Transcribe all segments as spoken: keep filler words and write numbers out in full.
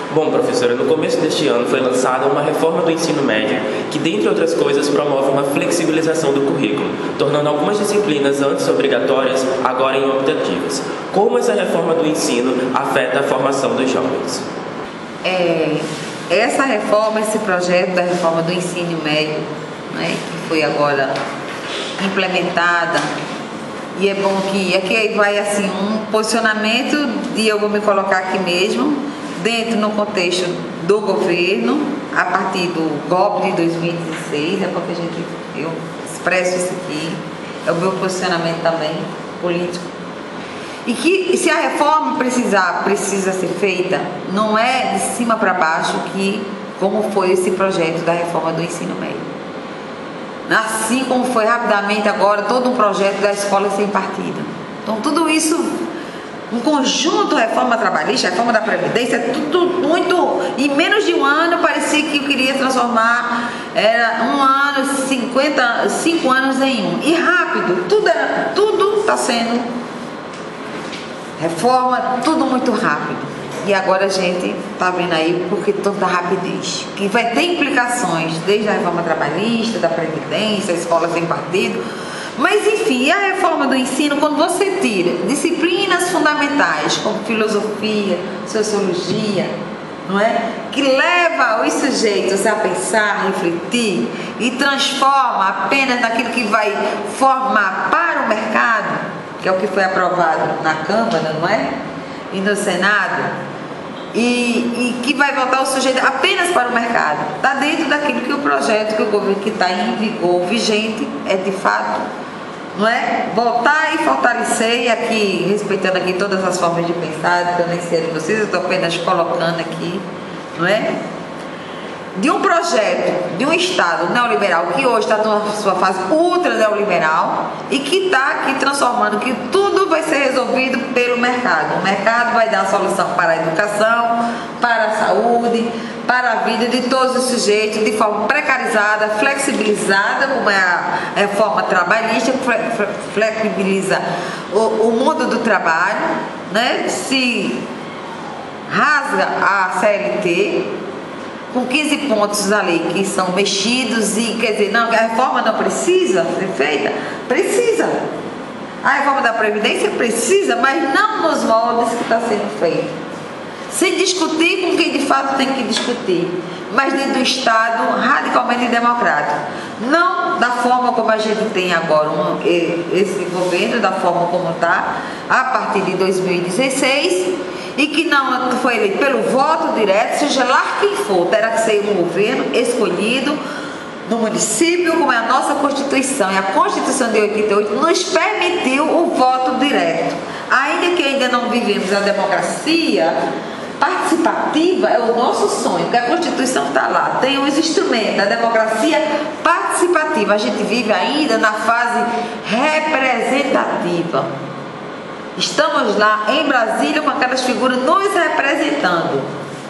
Bom, professora, no começo deste ano foi lançada uma reforma do ensino médio que, dentre outras coisas, promove uma flexibilização do currículo, tornando algumas disciplinas antes obrigatórias agora em optativas. Como essa reforma do ensino afeta a formação dos jovens? É, essa reforma, esse projeto da reforma do ensino médio, né, que foi agora implementada, e é bom que aqui vai assim um posicionamento e eu vou me colocar aqui mesmo, dentro no contexto do governo, a partir do golpe de dois mil e dezesseis, é porque a gente, eu expresso isso aqui, é o meu posicionamento também político. E que se a reforma precisar, precisa ser feita, não é de cima para baixo que, como foi esse projeto da reforma do ensino médio. Assim como foi rapidamente agora todo um projeto da escola sem partido. Então tudo isso, um conjunto, reforma trabalhista, reforma da Previdência, tudo muito, em menos de um ano parecia que eu queria transformar, era um ano, cinquenta, cinco anos em um. E rápido, tudo era, tudo está sendo reforma, tudo muito rápido. E agora a gente está vendo aí porque toda rapidez, que vai ter implicações desde a reforma trabalhista, da Previdência, a escola sem partido. Mas enfim, a reforma do ensino, quando você tira disciplinas fundamentais como filosofia, sociologia, não é? Que leva os sujeitos a pensar, a refletir e transforma apenas naquilo que vai formar para o mercado, que é o que foi aprovado na Câmara, não é? E no Senado. E, e que vai voltar o sujeito apenas para o mercado. Está dentro daquilo que o projeto que o governo que está em vigor, vigente, é de fato, não é? Voltar e fortalecer, e aqui, respeitando aqui todas as formas de pensar, que eu nem sei de vocês, eu estou apenas colocando aqui, não é? De um projeto, de um Estado neoliberal que hoje está na sua fase ultra neoliberal e que está aqui transformando que tudo vai ser resolvido pelo mercado. O mercado vai dar a solução para a educação, para a saúde, para a vida de todos os sujeitos de forma precarizada, flexibilizada, como é a reforma trabalhista, flexibiliza o, o mundo do trabalho, né? Se rasga a C L T, com quinze pontos da lei que são mexidos e, quer dizer, não, a reforma não precisa ser feita? Precisa. A reforma da Previdência precisa, mas não nos moldes que está sendo feito. Sem discutir com quem de fato tem que discutir, mas dentro do Estado radicalmente democrático. Não da forma como a gente tem agora um, esse governo, da forma como está, a partir de dois mil e dezesseis, e que não foi eleito pelo voto direto, seja lá quem for, terá que ser um governo escolhido no município, como é a nossa Constituição. E a Constituição de oitenta e oito nos permitiu o voto direto. Ainda que ainda não vivemos a democracia participativa, é o nosso sonho, porque a Constituição está lá, tem os instrumentos, a democracia participativa. A gente vive ainda na fase representativa. Estamos lá em Brasília com aquelas figuras nos representando.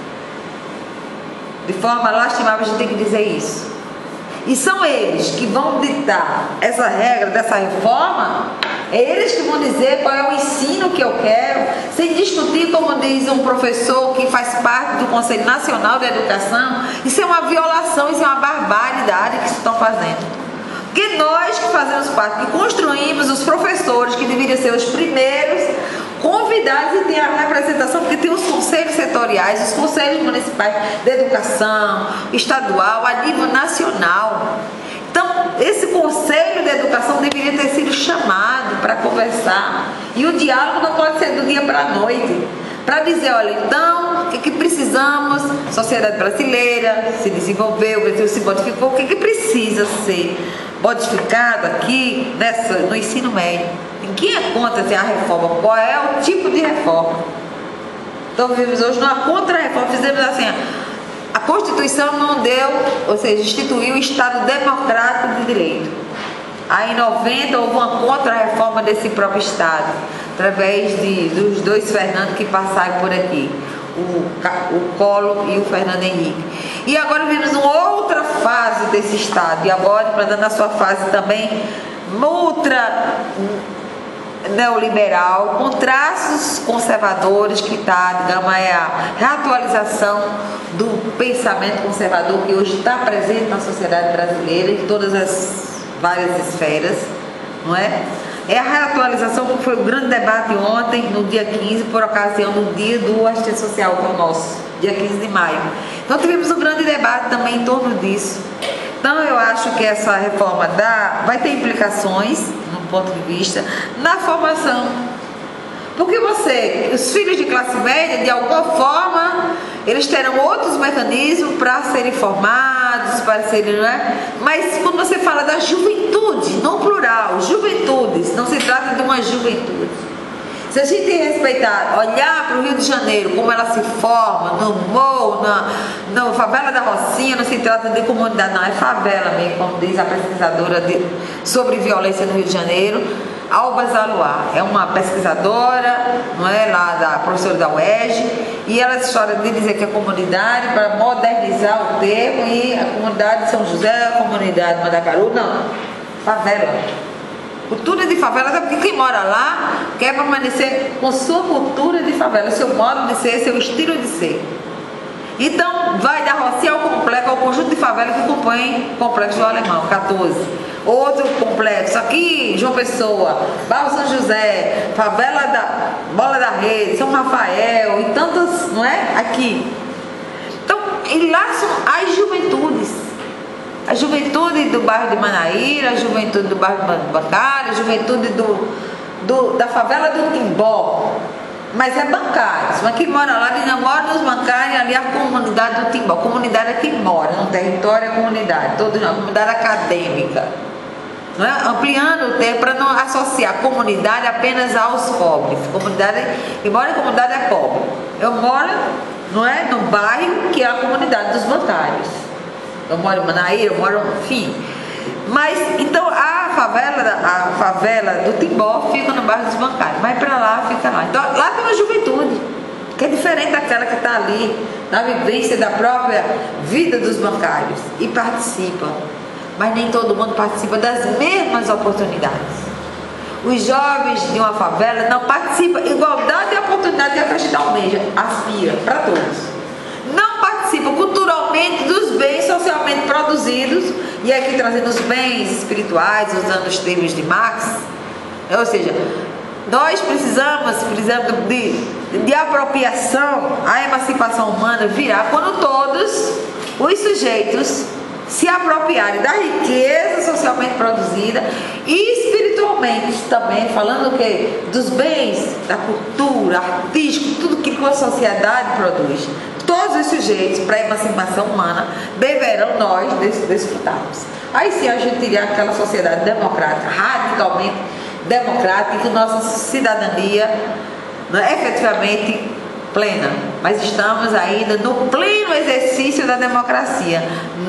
De forma lastimável, a gente tem que dizer isso. E são eles que vão ditar essa regra dessa reforma, é eles que vão dizer qual é o ensino que eu quero, sem discutir, como diz um professor que faz parte do Conselho Nacional de Educação. Isso é uma violação, isso é uma barbaridade que estão fazendo. Porque nós que fazemos parte, que construímos os professores, que deveriam ser os primeiros convidados e ter a representação, porque tem os conselhos setoriais, os conselhos municipais de educação, estadual, a nível nacional. Então, esse conselho de educação deveria ter sido chamado para conversar. E o diálogo não pode ser do dia para a noite. Para dizer, olha, então, o que, que precisamos? A sociedade brasileira se desenvolveu, o Brasil se modificou, o que, que precisa ser modificado aqui nessa, no ensino médio? Ninguém é contra assim, a reforma, qual é o tipo de reforma? Então vivemos hoje numa contra-reforma, fizemos assim, a Constituição não deu, ou seja, instituiu o Estado democrático de direito. Aí em noventa houve uma contra-reforma desse próprio Estado, através de, dos dois Fernando que passaram por aqui, o, o Collor e o Fernando Henrique. E agora vivemos uma outra fase desse Estado, e agora, para dar na sua fase também, outra neoliberal com traços conservadores, que está, digamos, é a reatualização do pensamento conservador que hoje está presente na sociedade brasileira em todas as várias esferas, não é? É a reatualização que foi o grande debate ontem, no dia quinze, por ocasião do dia do assistente social, que é o nosso, dia quinze de maio. Então tivemos um grande debate também em torno disso. Então eu acho que essa reforma dá, vai ter implicações, no ponto de vista, na formação. Porque você, os filhos de classe média, de alguma forma, eles terão outros mecanismos para serem formados, para serem, não é? Mas quando você fala da juventude, no plural, juventudes, não se trata de uma juventude. Se a gente respeitar, olhar para o Rio de Janeiro, como ela se forma, no morro, na, na favela da Rocinha, não se trata de comunidade, não, é favela mesmo, como diz a pesquisadora de, sobre violência no Rio de Janeiro, Alba Zaluar. É uma pesquisadora, não é, lá da professora da U E S G, e ela chora de dizer que a comunidade, para modernizar o termo, e a comunidade de São José, a comunidade Mandacaru, não, favela. Cultura de favela, sabe porque quem mora lá quer permanecer com sua cultura de favela, seu modo de ser, seu estilo de ser. Então, vai da Rocinha ao complexo, ao conjunto de favela que compõe o Complexo do Alemão, quatorze. Outro complexo, aqui, João Pessoa, Barro São José, favela da Bola da Rede, São Rafael e tantas, não é? Aqui. Então, e lá são as juventudes. A juventude do bairro de Manaíra, a juventude do bairro de Bancário, a juventude do, do, da favela do Timbó. Mas é bancários, mas quem mora lá, ele não mora nos bancários, ali é a comunidade do Timbó. A comunidade é quem mora, no território é a comunidade, todos a comunidade acadêmica. Não é? Ampliando o tempo para não associar a comunidade apenas aos pobres. Comunidade, quem mora em comunidade é pobre. Eu moro, não é, no bairro que é a comunidade dos bancários. Eu moro em Manaíra, eu moro, enfim. Mas, então, a favela, a favela do Timbó fica no bairro dos bancários, mas para lá, fica lá. Então, lá tem uma juventude, que é diferente daquela que está ali, na vivência da própria vida dos bancários, e participa. Mas nem todo mundo participa das mesmas oportunidades. Os jovens de uma favela não participam, igualdade de oportunidade que a Festa almeja, aspira para todos. Não participam culturalmente dos bens socialmente produzidos, e aqui trazendo os bens espirituais, usando os termos de Marx, ou seja, nós precisamos, precisamos de, de apropriação, a emancipação humana virá quando todos os sujeitos se apropriarem da riqueza socialmente produzida e espiritualmente também, falando o quê? Dos bens, da cultura, artístico, tudo que a sociedade produz. Todos os sujeitos para a emancipação humana deverão nós desfrutarmos. Aí sim a gente teria aquela sociedade democrática, radicalmente democrática, e que nossa cidadania, né, efetivamente plena. Mas estamos ainda no pleno exercício da democracia,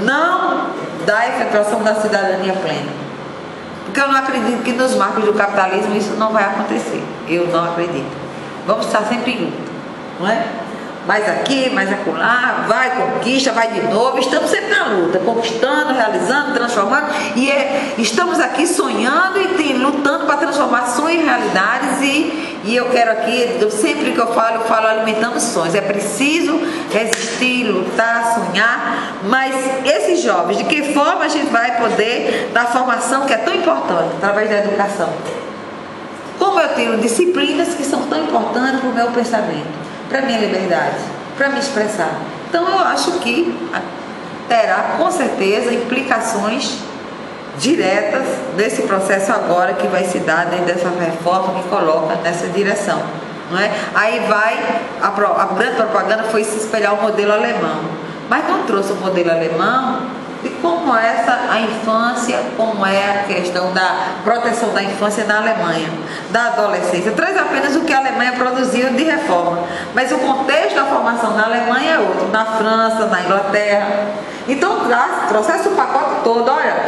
não da efetivação da cidadania plena. Porque eu não acredito que nos marcos do capitalismo isso não vai acontecer. Eu não acredito. Vamos estar sempre em luta, não é? Mais aqui, mais acolá, vai, conquista, vai de novo. Estamos sempre na luta, conquistando, realizando, transformando. E é, estamos aqui sonhando e tem, lutando para transformar sonhos em realidades. E, e eu quero aqui, eu, sempre que eu falo, eu falo alimentando sonhos. É preciso resistir, lutar, sonhar. Mas esses jovens, de que forma a gente vai poder dar formação que é tão importante, através da educação? Como eu tenho disciplinas que são tão importantes para o meu pensamento, para a minha liberdade, para me expressar. Então eu acho que terá com certeza implicações diretas nesse processo agora que vai se dar dentro dessa reforma que coloca nessa direção, não é? Aí vai, a, a grande propaganda foi se espelhar o modelo alemão, mas não trouxe o modelo alemão de como é essa, a infância, como é a questão da proteção da infância na Alemanha, da adolescência. Traz apenas o que a Alemanha produziu de reforma, mas o contexto da formação na Alemanha é outro, na França, na Inglaterra. Então traz, trouxe o pacote todo. Olha,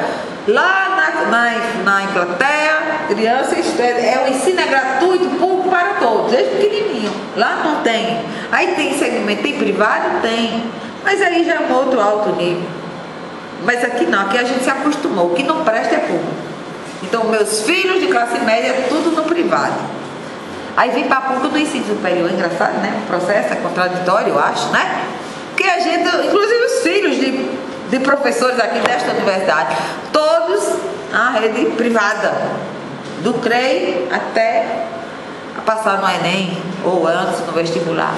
lá na, na, na Inglaterra, criança, é, o ensino é gratuito, público para todos, desde pequenininho. Lá não tem. Aí tem segmento, tem privado? Tem. Mas aí já é um outro alto nível. Mas aqui não, aqui a gente se acostumou, o que não presta é público. Então meus filhos de classe média, tudo no privado. privado. Aí vem para público do ensino superior, é engraçado, né? O processo é contraditório, eu acho, né? Porque a gente, inclusive os filhos de, de professores aqui desta universidade, todos na rede privada, do C R E I até passar no Enem, ou antes no vestibular.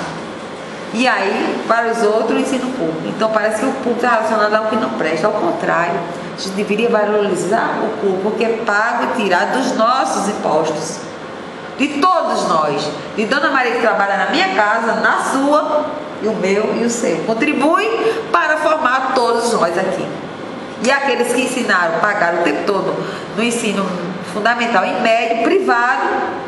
E aí, para os outros, o ensino público. Então parece que o público está relacionado ao que não presta, ao contrário. A gente deveria valorizar o público, porque é pago e tirado dos nossos impostos. De todos nós, de Dona Maria que trabalha na minha casa, na sua, e o meu e o seu. Contribui para formar todos nós aqui. E aqueles que ensinaram, pagaram o tempo todo no ensino fundamental e médio, privado,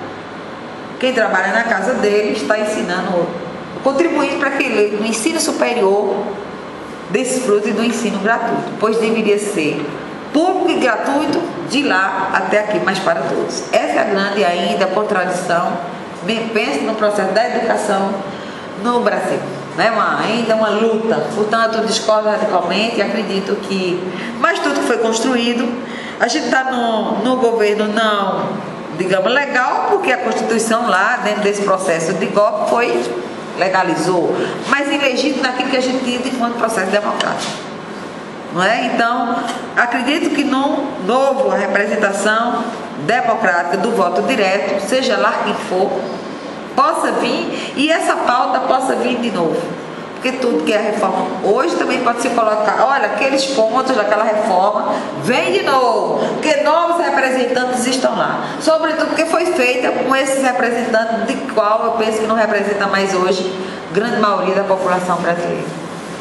quem trabalha na casa dele está ensinando, contribuindo para que ele, no ensino superior, desfrute do ensino gratuito, pois deveria ser público e gratuito de lá até aqui, mas para todos. Essa é a grande ainda contradição, bem penso no processo da educação no Brasil, né? uma, ainda uma luta, portanto discordo radicalmente e acredito que, mas tudo que foi construído, a gente está no, no governo não, digamos, legal, porque a Constituição lá, dentro desse processo de golpe, foi, legalizou, mas ilegítimo naquilo que a gente tinha enquanto processo democrático. Não é? Então, acredito que no novo a representação democrática do voto direto, seja lá quem for, possa vir e essa pauta possa vir de novo. Porque tudo que é reforma hoje também pode se colocar, olha, aqueles pontos daquela reforma, vem de novo, porque novos representantes estão lá. Sobretudo porque foi feita com esses representantes, de qual eu penso que não representa mais hoje grande maioria da população brasileira.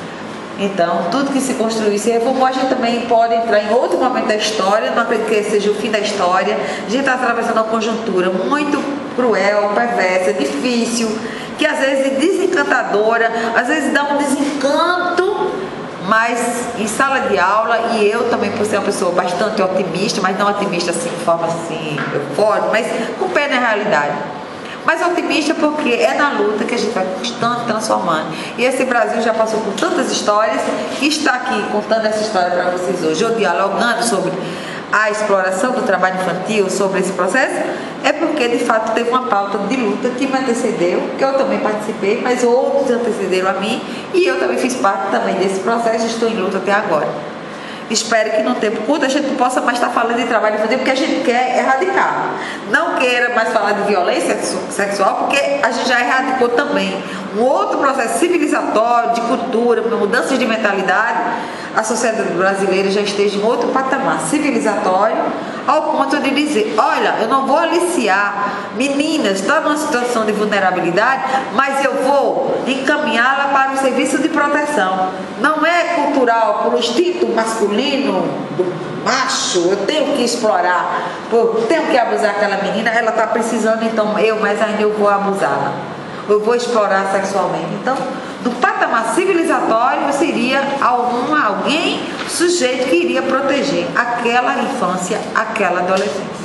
Então, tudo que se construiu e se reformou, a gente também pode entrar em outro momento da história, não acredito que esse seja o fim da história. A gente está atravessando uma conjuntura muito cruel, perversa, difícil, que às vezes é desencantadora, às vezes dá um desencanto, mas em sala de aula, e eu também por ser uma pessoa bastante otimista, mas não otimista assim, de forma assim, eufórica, mas com pé na realidade. Mas otimista porque é na luta que a gente vai constante transformando. E esse Brasil já passou por tantas histórias e está aqui contando essa história para vocês hoje, ou dialogando sobre a exploração do trabalho infantil, sobre esse processo, é porque de fato teve uma pauta de luta que me antecedeu, que eu também participei, mas outros antecederam a mim e eu também fiz parte também desse processo e estou em luta até agora. Espero que no tempo curto a gente não possa mais estar falando de trabalho infantil, porque a gente quer erradicar. Não queira mais falar de violência sexual, porque a gente já erradicou também um outro processo civilizatório, de cultura, mudanças de mentalidade. A sociedade brasileira já esteja em outro patamar civilizatório, ao ponto de dizer, olha, eu não vou aliciar meninas, está numa situação de vulnerabilidade, mas eu vou encaminhá-la para o serviço de proteção. Não é cultural, por instinto masculino, do macho, eu tenho que explorar, eu tenho que abusar aquela menina, ela está precisando, então eu, mas ainda eu vou abusá-la, eu vou explorar sexualmente. Então, do patamar civilizatório seria algum, alguém, sujeito que iria proteger aquela infância, aquela adolescência.